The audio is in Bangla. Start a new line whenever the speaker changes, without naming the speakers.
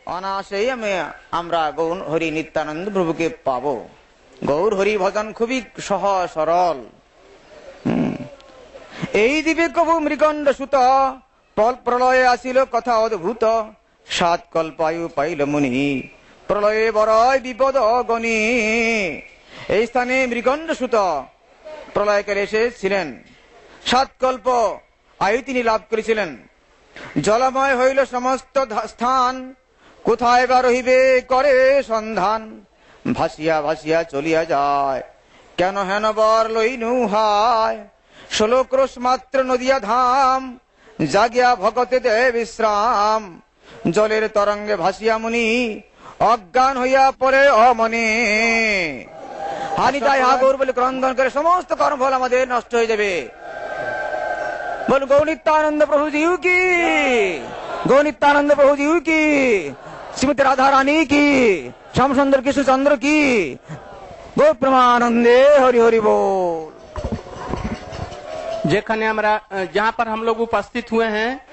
অনায়াসেই আমরা গৌর হরি নিত্যানন্দ প্রভুকে পাবো। গৌর হরি ভজন খুবই সহজ সরল। এই দিবে কবু মৃগণ্ড সুত, প্রলয়ে আসিল কথা অদ্ভুত। 7 কল্পায়ু পাইল মুনি, প্রলয়ে বড়ই বিপদ গণি। এই স্থানে মৃগণ্ড সুত প্রলয়কালে এসেছিলেন। 7 কল্প আয়ু তিনি লাভ করেছিলেন। জলময় হইল সমস্ত স্থান, কোথায় বা রহিবে করে সন্ধান। ভাসিয়া ভাসিয়া চলিয়া যায়, কেন হেন বর লইনু হায়। 16 ক্রোশ মাত্র নদিয়া ধাম, জাগিয়া ভগতে দে বিশ্রাম। জলের তরঙ্গে ভাসিয়া মুনি, অজ্ঞান হইয়া পড়ে অমনে। হানিতাই হাগর বলে ক্রন্দন করে সমস্ত কর্মফল আমাদের নষ্ট হয়ে যাবে। বল গৌর নিত্যানন্দ প্রভু জিউ কি, গৌর নিত্যানন্দ প্রভু জিউ কি, শ্রীমতী রাধা রানী की, श्याम सुंदर कृष्ण चंद्र की। गौ प्रेमानंदे हरि हरि बोल।
जेखने हमरा जहाँ पर हम लोग उपस्थित हुए हैं